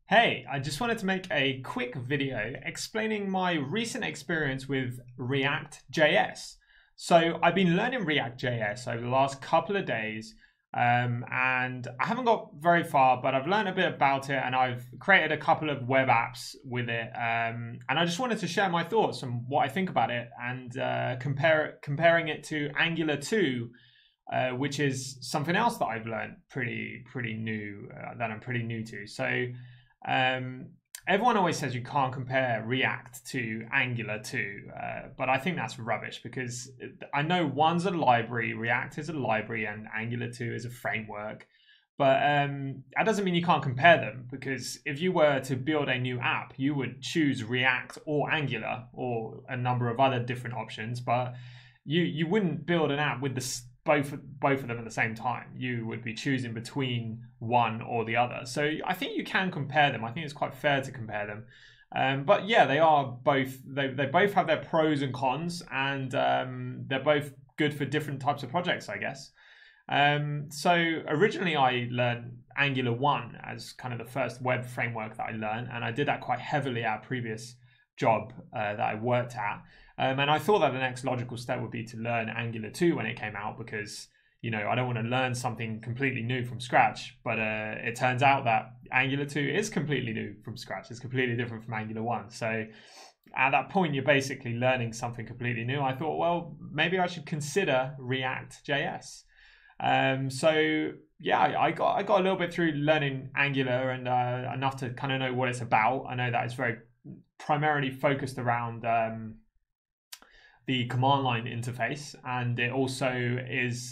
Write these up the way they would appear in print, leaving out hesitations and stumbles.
Hey, I just wanted to make a quick video explaining my recent experience with React.js. So I've been learning React.js over the last couple of days, and I haven't got very far, but I've learned a bit about it and I've created a couple of web apps with it. And I just wanted to share my thoughts on what I think about it and comparing it to Angular 2, which is something else that I've learned pretty new, that I'm pretty new to. So everyone always says you can't compare React to Angular 2, but I think that's rubbish because I know one's a library, React is a library, and Angular 2 is a framework. But that doesn't mean you can't compare them, because if you were to build a new app, you would choose React or Angular or a number of other different options, but you wouldn't build an app with both of them at the same time. You would be choosing between one or the other. So I think you can compare them. I think it's quite fair to compare them. But yeah, they both have their pros and cons, and they're both good for different types of projects, I guess. So originally I learned Angular 1 as kind of the first web framework that I learned, and I did that quite heavily at a previous job that I worked at. And I thought that the next logical step would be to learn Angular 2 when it came out, because, you know, I don't want to learn something completely new from scratch. But it turns out that Angular 2 is completely new from scratch. It's completely different from Angular 1. So at that point, you're basically learning something completely new. I thought, well, maybe I should consider React.js. So yeah, I got a little bit through learning Angular, and enough to kind of know what it's about. I know that it's very primarily focused around the command line interface, and it also is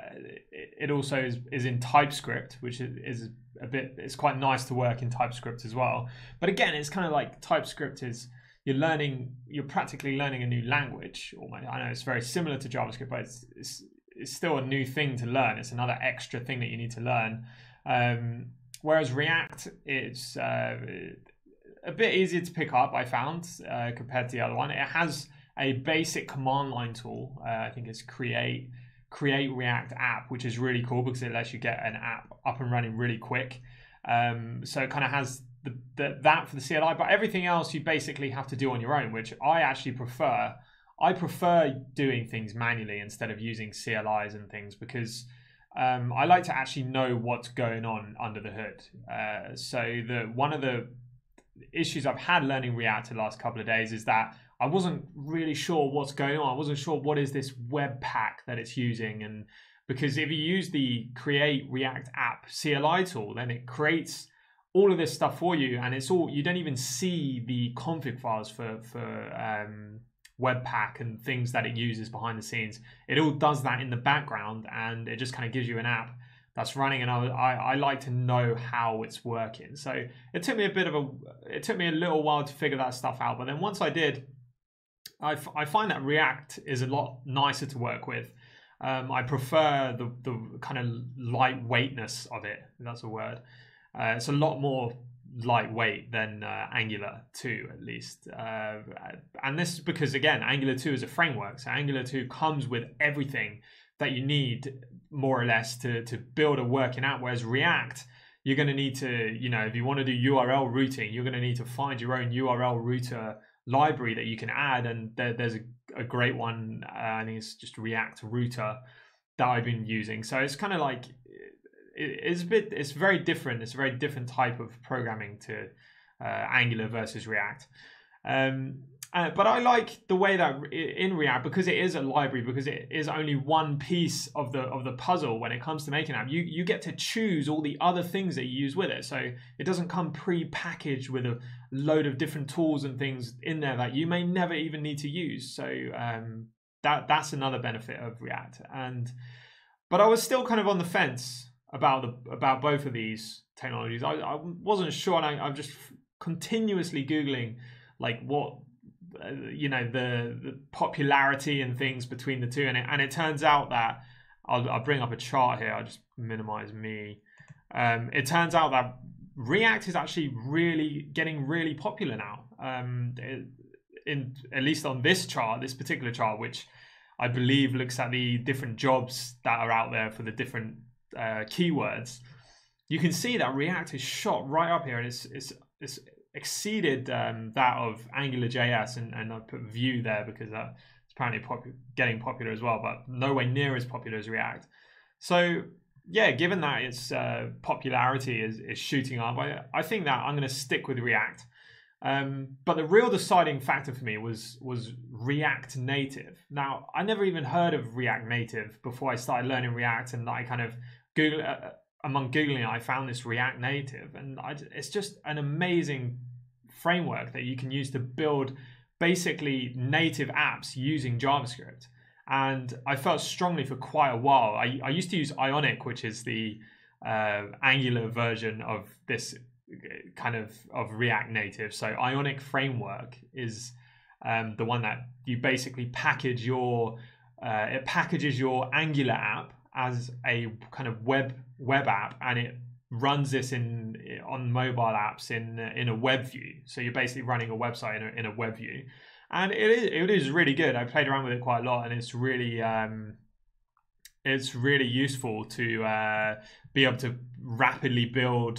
in TypeScript, which is it's quite nice to work in TypeScript as well. But again, it's kind of like TypeScript is you're practically learning a new language. Almost. I know it's very similar to JavaScript, but it's still a new thing to learn. It's another extra thing that you need to learn. Whereas React, it's a bit easier to pick up, I found, compared to the other one. It has a basic command line tool. I think it's create React app, which is really cool because it lets you get an app up and running really quick. So it kind of has that for the CLI, but everything else you basically have to do on your own, which I actually prefer. I prefer doing things manually instead of using CLIs and things, because I like to actually know what's going on under the hood. So one of the issues I've had learning React the last couple of days is that I wasn't really sure what's going on. I wasn't sure what is this webpack that it's using, and because if you use the create React app CLI tool, then it creates all of this stuff for you, and it's all, you don't even see the config files for webpack and things that it uses behind the scenes. It all does that in the background, and it just kind of gives you an app that's running, and I like to know how it's working. So it took me a little while to figure that stuff out, but then once I did, I find that React is a lot nicer to work with. I prefer the kind of lightweightness of it, if that's a word. It's a lot more lightweight than Angular 2, at least. And this is because, again, Angular 2 is a framework. So Angular 2 comes with everything that you need, more or less, to build a working app. Whereas React, you're going to need to, you know, if you want to do URL routing, you're going to need to find your own URL router library that you can add. And there's a great one, I think it's just React Router, that I've been using. So it's kind of like, it's very different. It's a very different type of programming to Angular versus React. But I like the way that in React, because it is a library, because it is only one piece of the puzzle when it comes to making an app, you get to choose all the other things that you use with it. So it doesn't come pre-packaged with a load of different tools and things in there that you may never even need to use. So that's another benefit of React. But I was still kind of on the fence about both of these technologies. I wasn't sure, and I'm just continuously Googling like what the popularity and things between the two, and it turns out that I'll bring up a chart here. I'll just minimize me. It turns out that React is actually getting really popular now. At least on this particular chart, which I believe looks at the different jobs that are out there for the different keywords. you can see that React is shot right up here, and it's exceeded that of AngularJS, and I put Vue there because that's apparently getting popular as well, but nowhere near as popular as React. So yeah, given that its popularity is shooting up, I think that I'm going to stick with React. But the real deciding factor for me was React Native. Now, I never even heard of React Native before I started learning React, and I kind of among Googling, I found this React Native, and it's just an amazing framework that you can use to build basically native apps using JavaScript. And I felt strongly for quite a while. I used to use Ionic, which is the Angular version of this kind of React Native. So Ionic framework is the one that you basically package your it packages your Angular app as a kind of web app, and it runs this on mobile apps in a web view. So you're basically running a website in a web view, and it is really good. I played around with it quite a lot, and it's really useful to be able to rapidly build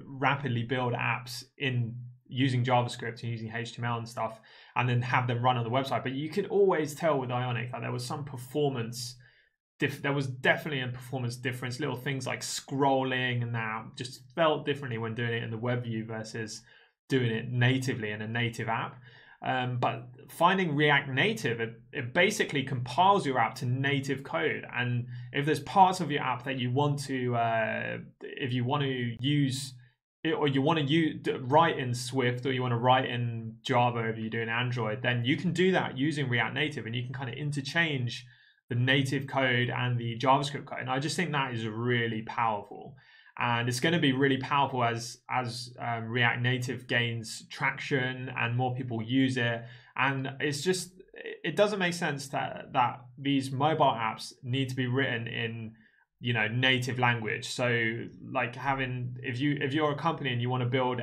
apps in using JavaScript and using HTML and stuff, and then have them run on the website. But you could always tell with Ionic that there was some performance. There was definitely a performance difference. Little things like scrolling and that just felt differently when doing it in the web view versus doing it natively in a native app. But finding React Native, it basically compiles your app to native code. And if there's parts of your app that you want to, if you want to use, or you want to write in Swift, or you want to write in Java if you're doing Android, then you can do that using React Native, and you can kind of interchange the native code and the JavaScript code. And I just think that is really powerful. And it's going to be really powerful as React Native gains traction and more people use it. And it doesn't make sense that these mobile apps need to be written in, native language. So like if you're a company and you want to build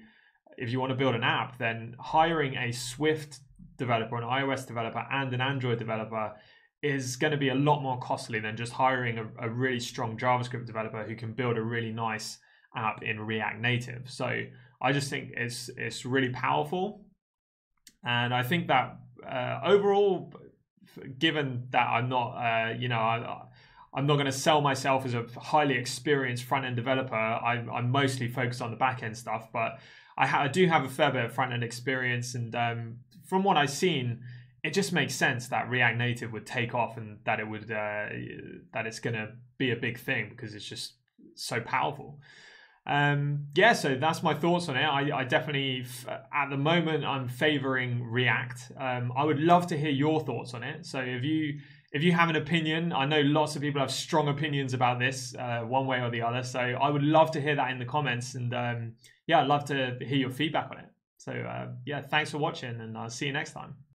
an app, then hiring a Swift developer, an iOS developer, and an Android developer is going to be a lot more costly than just hiring a really strong JavaScript developer who can build a really nice app in React Native. So I just think it's really powerful. And I think that overall, given that I'm not, I'm not going to sell myself as a highly experienced front-end developer. I'm mostly focused on the back-end stuff, but I do have a fair bit of front-end experience. And from what I've seen, it just makes sense that React Native would take off, and that that it's going to be a big thing because it's just so powerful. So that's my thoughts on it. I definitely, at the moment, I'm favoring React. I would love to hear your thoughts on it. So if you have an opinion, I know lots of people have strong opinions about this, one way or the other. So I would love to hear that in the comments, and I'd love to hear your feedback on it. So thanks for watching, and I'll see you next time.